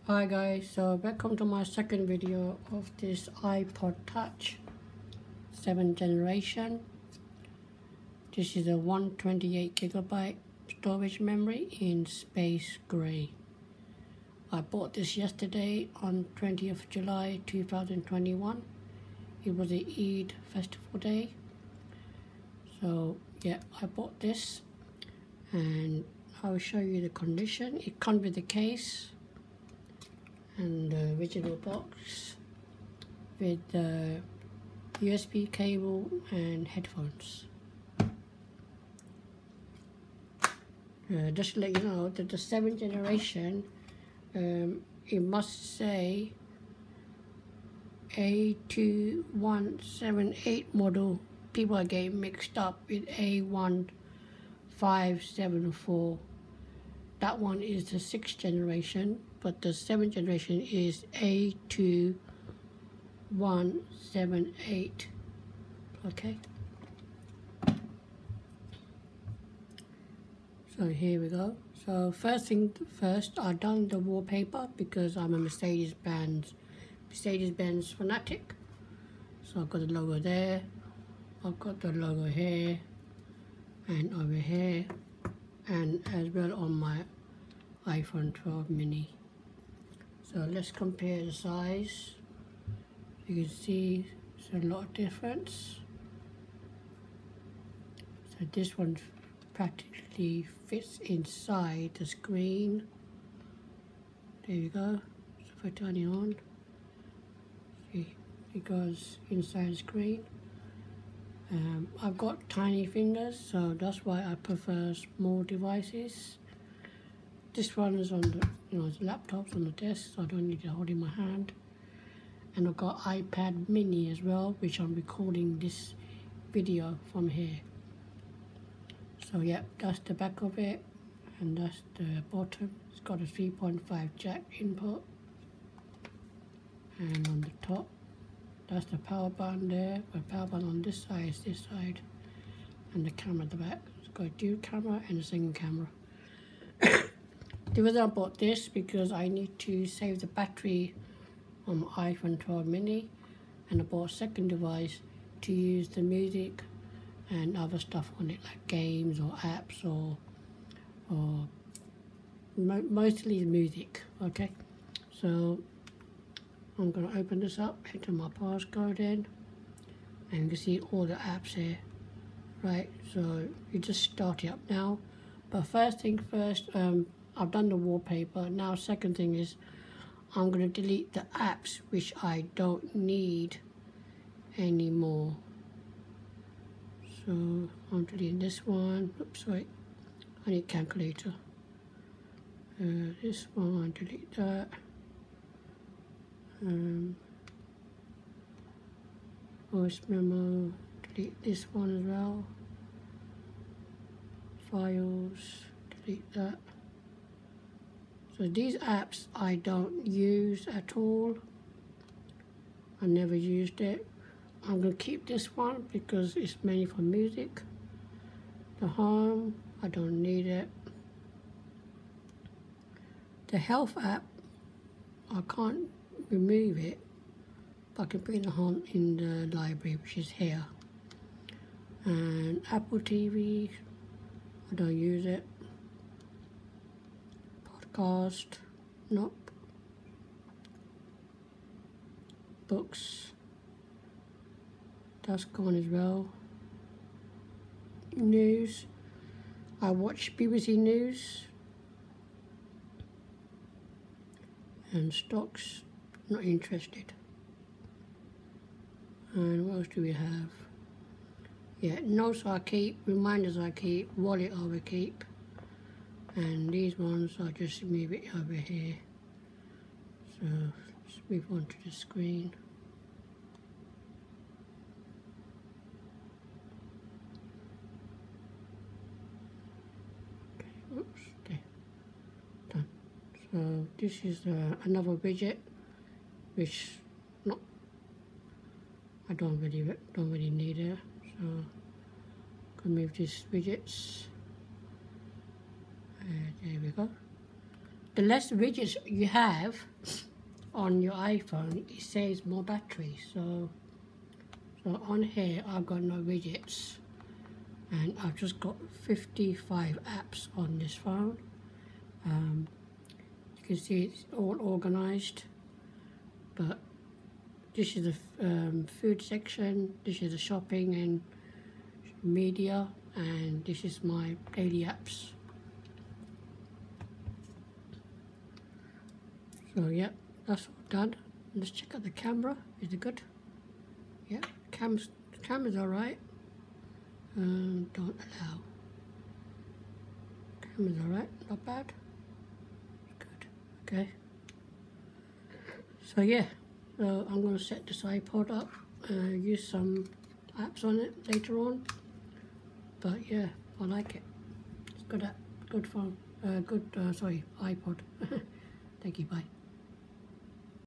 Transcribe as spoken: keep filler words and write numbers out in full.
Hi guys, so welcome to my second video of this iPod Touch seventh generation. This is a one hundred twenty-eight gigabyte storage memory in space grey. I bought this yesterday on twentieth of July two thousand twenty-one. It was the Eid festival day. So yeah, I bought this and I'll show you the condition. It comes with the case and the original box with the U S B cable and headphones. Uh, just to let you know that the seventh generation, um, it must say A two one seven eight model. People are getting mixed up with A one five seven four. That one is the sixth generation, but the seventh generation is A two one seven eight. Okay. So here we go. So first thing first, I've done the wallpaper because I'm a Mercedes-Benz Mercedes-Benz fanatic. So I've got the logo there. I've got the logo here and over here, and as well on my iPhone twelve mini. So let's compare the size. You can see there's a lot of difference. So this one practically fits inside the screen. There you go. So if I turn it on, see, it goes inside the screen. Um, I've got tiny fingers, so that's why I prefer small devices. This one is on the, you know, the laptop's on the desk, so I don't need to hold it in my hand. And I've got iPad mini as well, which I'm recording this video from here. So yeah, that's the back of it, and that's the bottom. It's got a three point five jack input. And on the top, that's the power button there. The power button on this side is this side, and the camera at the back. It's got a dual camera and a single camera. The reason I bought this because I need to save the battery on my iPhone twelve mini, and I bought a second device to use the music and other stuff on it, like games or apps or or mo mostly music. Okay, so I'm going to open this up, enter my passcode in, and you can see all the apps here. Right, so you just start it up now. But first thing first, um, I've done the wallpaper. Now second thing is I'm going to delete the apps which I don't need anymore. So I'm deleting this one. Oops, wait, I need calculator. Uh, this one, delete that. Um, voice memo, delete this one as well. Files, delete that. So these apps I don't use at all. I never used it. I'm going to keep this one because it's mainly for music. The home, I don't need it. The health app, I can't remove it, but I can put it on in the library, which is here. And Apple T V, I don't use it. Podcast, nope. Books, that's gone as well. News, I watch B B C News. And stocks, not interested. And what else do we have? Yeah, notes I keep, reminders I keep, wallet I will keep. And these ones I'll just move it over here. So let's move on to the screen. Okay, oops, okay, done. So this is uh, another widget, which not I don't really don't really need it. So I can move these widgets. Uh, there we go. the less widgets you have on your iPhone, it saves more battery. So, so on here I've got no widgets, and I've just got fifty-five apps on this phone. Um, you can see it's all organized, but this is the um, food section, this is the shopping and media, and this is my daily apps. So yeah, that's all done. Let's check out the camera. Is it good? Yeah, cam's, the camera's alright. Um, don't allow. Camera's alright, not bad. Good, okay. So yeah, so I'm going to set this iPod up, uh, use some apps on it later on. But yeah, I like it. It's good app, good phone, uh, good, uh, sorry, iPod. Thank you, bye.